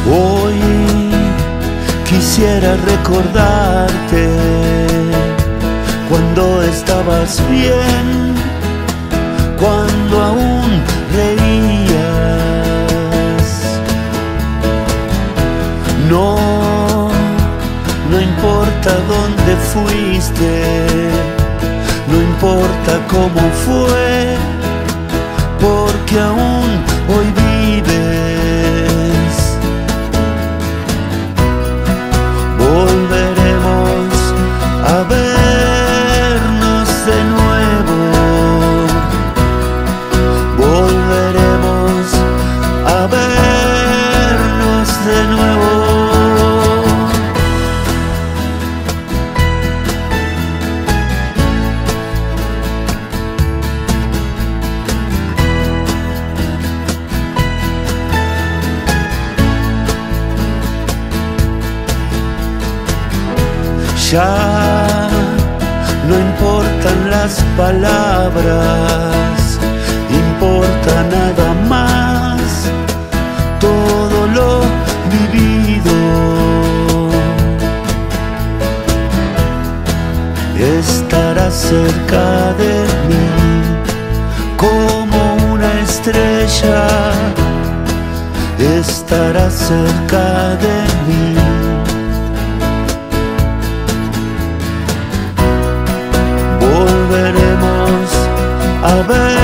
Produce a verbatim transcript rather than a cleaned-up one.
Hoy quisiera recordarte cuando estabas bien, cuando aún reías. No, no importa dónde fuiste, no importa cómo fue, porque aún hoy vives. Volveremos a vernos de nuevo, volveremos a vernos de nuevo. Ya no importan las palabras, importa nada más todo lo vivido. Estarás cerca de mí como una estrella, estarás cerca de mí. Volveremos a ver